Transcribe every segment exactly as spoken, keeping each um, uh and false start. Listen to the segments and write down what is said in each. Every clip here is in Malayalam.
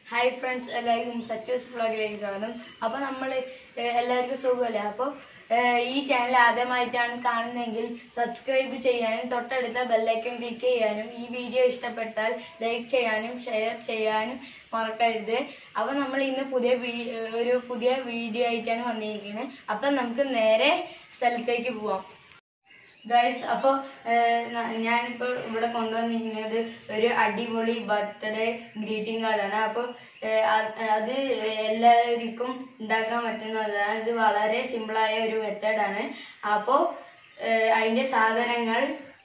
ഹായ് ഫ്രണ്ട്സ്, എല്ലാവർക്കും സക്സസ് വ്ളോഗിലേക്ക് സ്വാഗതം. അപ്പോൾ നമ്മൾ എല്ലാവർക്കും സുഖമല്ലേ? അപ്പോൾ ഈ ചാനൽ ആദ്യമായിട്ടാണ് കാണുന്നതെങ്കിൽ സബ്സ്ക്രൈബ് ചെയ്യാനും തൊട്ടടുത്ത ബെല്ലൈക്കൺ ക്ലിക്ക് ചെയ്യാനും ഈ വീഡിയോ ഇഷ്ടപ്പെട്ടാൽ ലൈക്ക് ചെയ്യാനും ഷെയർ ചെയ്യാനും മറക്കരുത്. അപ്പോൾ നമ്മൾ ഇന്ന് പുതിയ ഒരു പുതിയ വീഡിയോ ആയിട്ടാണ് വന്നിരിക്കുന്നത്. അപ്പം നമുക്ക് നേരെ സ്ഥലത്തേക്ക് പോവാം. ഗൈസ്, അപ്പോൾ ഞാനിപ്പോൾ ഇവിടെ കൊണ്ടുവന്നിരിക്കുന്നത് ഒരു അടിപൊളി ബർത്ത്ഡേ ഗ്രീറ്റിംഗ് കാർഡാണ്. അപ്പോൾ അത് എല്ലാവർക്കും ഉണ്ടാക്കാൻ പറ്റുന്നതാണ്. ഇത് വളരെ സിമ്പിളായ ഒരു മെത്തേഡാണ്. അപ്പോൾ അതിൻ്റെ സാധനങ്ങൾ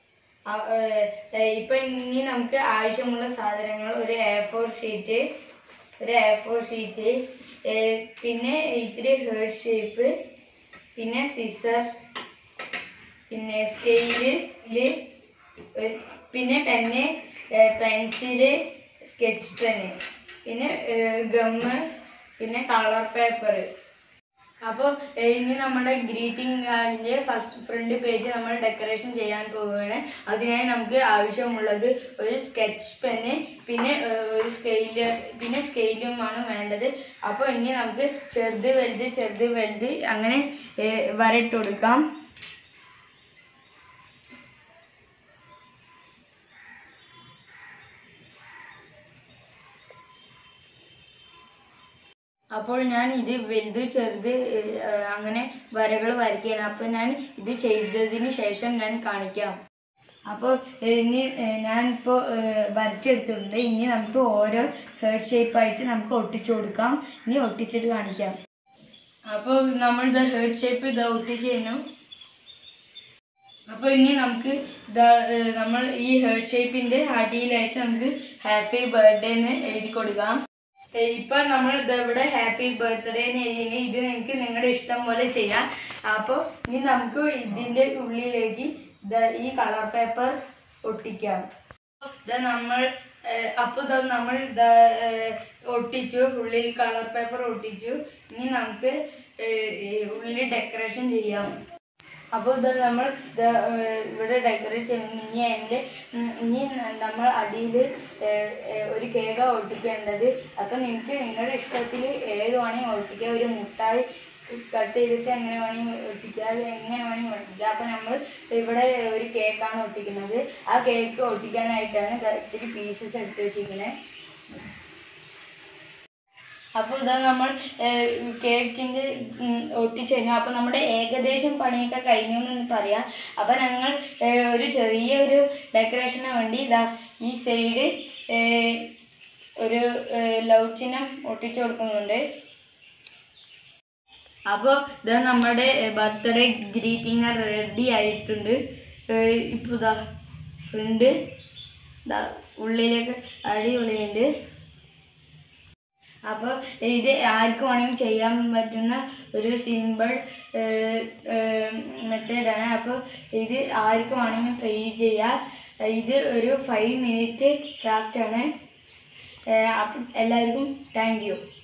ഇപ്പം ഇനി നമുക്ക് ആവശ്യമുള്ള സാധനങ്ങൾ ഒരു എ ഫോർ ഷീറ്റ് ഒരു എ ഫോർ ഷീറ്റ് പിന്നെ ഇത്തിരി ഹേർട്ട് ഷേപ്പ്, പിന്നെ സിസർ, പിന്നെ സ്കെയില്, പിന്നെ പെന്ന്, പെൻസില്, സ്കെച്ച് പെന്ന്, പിന്നെ ഗമ്മ്, പിന്നെ കളർ പേപ്പർ. അപ്പോൾ ഇനി നമ്മുടെ ഗ്രീറ്റിംഗ് കാർഡിൻ്റെ ഫസ്റ്റ് ഫ്രണ്ട് പേജ് നമ്മൾ ഡെക്കറേഷൻ ചെയ്യാൻ പോവുകയാണ്. അതിനായി നമുക്ക് ആവശ്യമുള്ളത് ഒരു സ്കെച്ച് പെന്ന്, പിന്നെ ഒരു സ്കെയില്, പിന്നെ സ്കെയിലുമാണ് വേണ്ടത്. അപ്പോൾ ഇനി നമുക്ക് ചെറുത് വലുത് ചെറുത് വലുത് അങ്ങനെ വരയിട്ട് കൊടുക്കാം. അപ്പോൾ ഞാൻ ഇത് വലുത് ചെറുത് അങ്ങനെ വരകൾ വരയ്ക്കുകയാണ്. അപ്പോൾ ഞാൻ ഇത് ചെയ്തതിന് ശേഷം ഞാൻ കാണിക്കാം. അപ്പോൾ ഇനി ഞാനിപ്പോൾ വരച്ചെടുത്തിട്ടുണ്ട്. ഇനി നമുക്ക് ഓരോ ഹേർട്ട് ഷേപ്പായിട്ട് നമുക്ക് ഒട്ടിച്ചു കൊടുക്കാം. ഇനി ഒട്ടിച്ചിട്ട് കാണിക്കാം. അപ്പോൾ നമ്മൾ ഇത് ഹേർട്ട് ഷേപ്പ് ഇത് ഒട്ടിച്ച് കഴിഞ്ഞു. അപ്പോൾ ഇനി നമുക്ക് നമ്മൾ ഈ ഹേർട്ട് ഷേപ്പിൻ്റെ അടിയിലായിട്ട് നമുക്ക് ഹാപ്പി ബർത്ത്ഡേ എന്ന് എഴുതി കൊടുക്കാം. ഇപ്പൊ നമ്മൾ ഇവിടെ ഹാപ്പി ബർത്ത്ഡേ എഴുതി. ഇത് നിങ്ങൾക്ക് നിങ്ങളുടെ ഇഷ്ടം പോലെ ചെയ്യാം. അപ്പോൾ ഇനി നമുക്ക് ഇതിന്റെ ഉള്ളിലേക്ക് ഈ കളർ പേപ്പർ ഒട്ടിക്കാം. ഇത് നമ്മൾ അപ്പോൾ നമ്മൾ ഒട്ടിച്ചു, ഉള്ളിൽ കളർ പേപ്പർ ഒട്ടിച്ചു. ഇനി നമുക്ക് ഉള്ളിൽ ഡെക്കറേഷൻ ചെയ്യാം. അപ്പോൾ ഇത് നമ്മൾ ഇവിടെ ഡെക്കറേറ്റ് ചെയ്യുന്നു. ഇനി അതിൻ്റെ ഇനി നമ്മൾ അടിയിൽ ഒരു കേക്ക് ഒട്ടിക്കേണ്ടത്. അപ്പം നിങ്ങൾക്ക് നിങ്ങളുടെ ഇഷ്ടത്തിൽ ഏത് വേണമെങ്കിൽ ഒട്ടിക്കുക. ഒരു മുട്ടായി കട്ട് ചെയ്തിട്ട് എങ്ങനെ വേണമെങ്കിൽ ഒട്ടിക്കുക, അത് എങ്ങനെ വേണമെങ്കിൽ ഒട്ടിക്കുക. അപ്പം നമ്മൾ ഇവിടെ ഒരു കേക്കാണ് ഒട്ടിക്കുന്നത്. ആ കേക്ക് ഒട്ടിക്കാനായിട്ടാണ് ഇത്തിരി പീസസ് എടുത്ത് വെച്ചിരിക്കുന്നത്. അപ്പോൾ ഇതാ നമ്മൾ കേക്കിൻ്റെ ഒട്ടിച്ചു കഴിഞ്ഞു. അപ്പോൾ നമ്മുടെ ഏകദേശം പണിയൊക്കെ കഴിഞ്ഞു എന്ന് പറയാം. അപ്പോൾ ഞങ്ങൾ ഒരു ചെറിയൊരു ഡെക്കറേഷന് വേണ്ടി ഇതാ ഈ സൈഡ് ഒരു ലവ് ചിഹ്നം ഒട്ടിച്ചു കൊടുക്കുന്നുണ്ട്. അപ്പോൾ ഇതാ നമ്മുടെ ബർത്ത്ഡേ ഗ്രീറ്റിംഗ് റെഡി ആയിട്ടുണ്ട്. ഇപ്പോൾ ഇതാ ഫ്രണ്ട് ഇതാ ഉള്ളിലേക്ക് അടിപൊളിയുണ്ട്. അപ്പോൾ ഇത് ആർക്ക് വേണമെങ്കിലും ചെയ്യാൻ പറ്റുന്ന ഒരു സിമ്പിൾ മെത്തേഡാണ്. അപ്പോൾ ഇത് ആർക്ക് വേണമെങ്കിലും ട്രൈ ചെയ്യാം. ഇത് ഒരു ഫൈവ് മിനിറ്റ് ക്രാഫ്റ്റാണ്. അപ്പം എല്ലാവർക്കും താങ്ക് യു.